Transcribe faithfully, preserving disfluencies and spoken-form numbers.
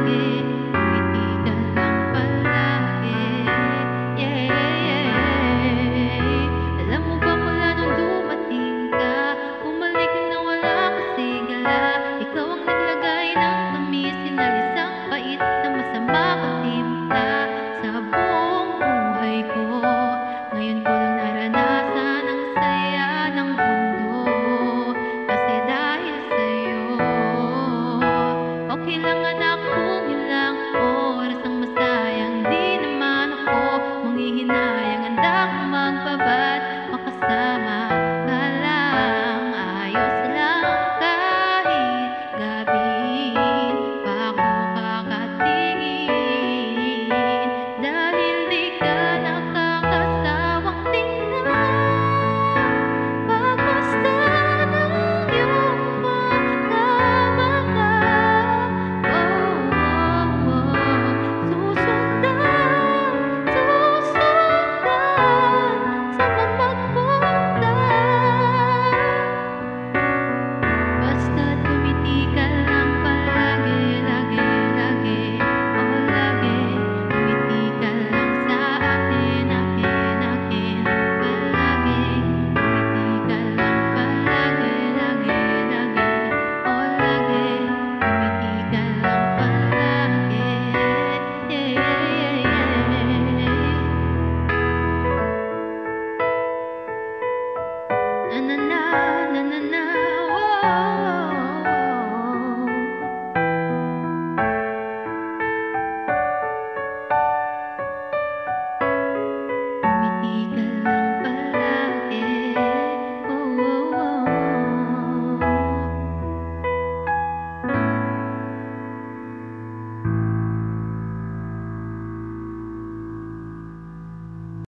palagi, ngumiti ka lang palagi. Yeah, yeah. Alam mo ba mula nung dumating ka, bumalik na wala akong sigala. Ikaw ang naglagay ng tamis, sinalis ang pait na masama kang timpla sa buong buhay ko. Ngayon ko lang naranasan ang saya ng mundo, kasi dahil sa'yo. Okay lang nga na